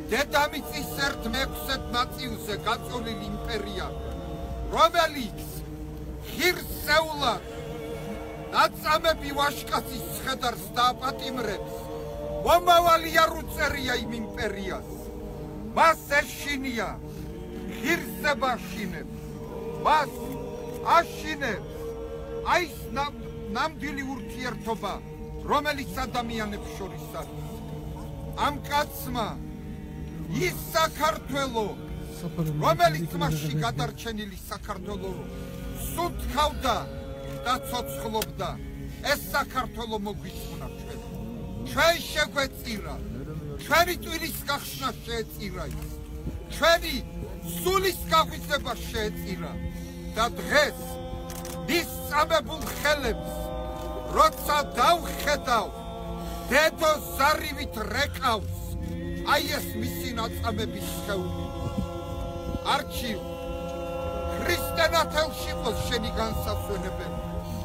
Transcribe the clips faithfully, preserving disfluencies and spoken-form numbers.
დედამიწის ერთ მეექვსედ ნაწილზე გაწოლილი იმპერია, რომელიც ღირსეულად ნაწამები ვაშკაცის ცხედარს დააპატიმრებს, მომავალი არ უწერია იმ იმპერიას. მას ეშინია, ღირსება აშინებს, მას აშინებს აი ეს ნამდვილი ურთიერთობა, რომელიც ადამიანებს შორის არის. ამ კაცმა ის საქართველო, რომელიც მასში გადარჩენილი საქართველო სუნთქავდა და ცოცხლობდა, ეს საქართველო მოგვიწმნა ჩვენ. ჩვენ შეგვეწირა, ჩვენი ტვინის გახსნა შეეწირა ის, ჩვენი სულის გაღვიძება შეეწირა და დღეს მის წამებულ ხელებს როცა დავხედავ, დედო ზარივით რეკავს აი ეს მისი ნაწამების სხეული. არჩილ, ქრისტე ნათელში ყოს შენი განსასვენებელი.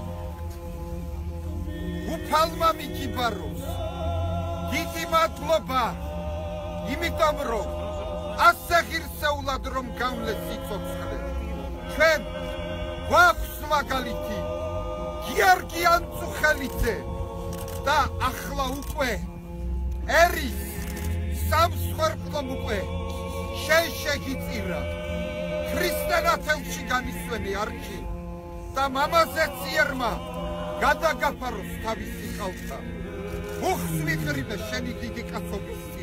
უფალმა მიგიბაროს, დიდი მადლობა, იმიტომ რომ ასე ღირსეულად რომ გამლეს სიცოცხლე. ჩვენ გვაქვს მაგალითი გიორგი ანწუხელიძე და ახლა უკვე ერის სამსხვერპლომ უკვე შენ შეგიწირა. ქრისტე ნათელში განისვენი არჩი და მამაზე ციერმა გადაგაფაროს თავისი ყალთა. უხს ვიყრიბე შენი დიდი კაცობის